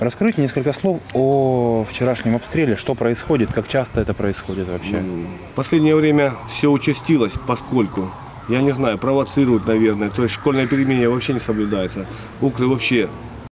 Раскройте несколько слов о вчерашнем обстреле, что происходит, как часто это происходит вообще. В последнее время все участилось, поскольку, я не знаю, провоцируют, наверное, то есть школьное перемирие вообще не соблюдается. Укры вообще